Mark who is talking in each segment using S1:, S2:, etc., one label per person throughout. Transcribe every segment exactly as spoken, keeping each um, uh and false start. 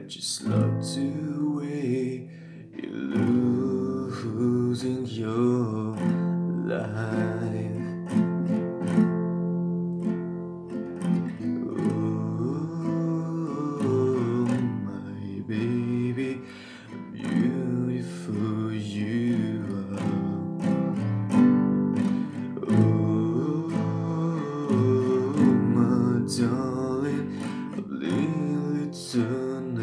S1: just love the way you're losing your life. Oh, my baby, beautiful you are. Oh, my darling, I've really turned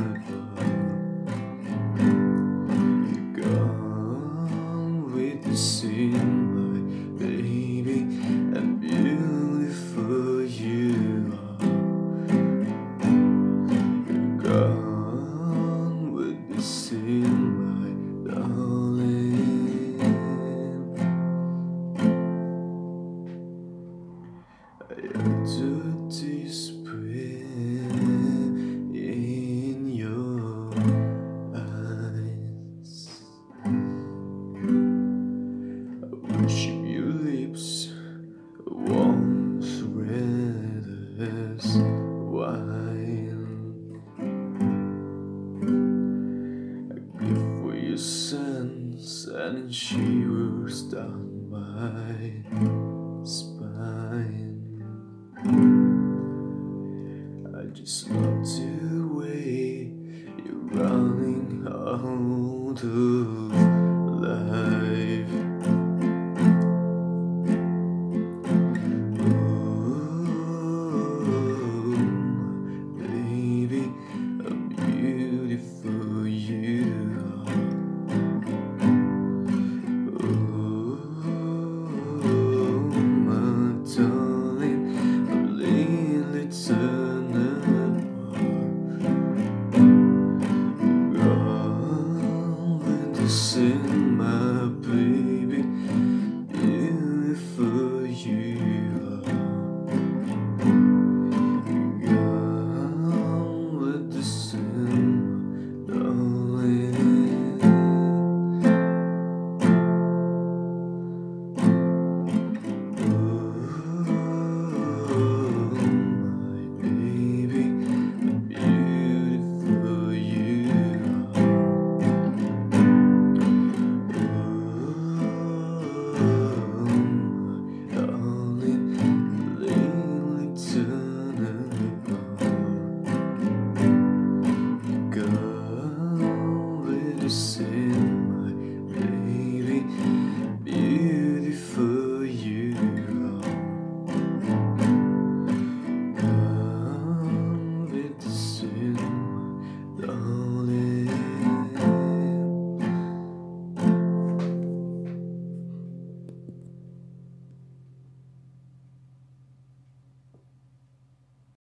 S1: apart. You're gone with the sin, my baby, and beautiful you are. You're gone with the sin, my darling. I have to despair in your eyes. I worship your lips, once red as wine. I live for your sense and shivers down my spine. I just love the way you're running out of life. Oh, baby, how beautiful you are. Oh, my darling, I'm really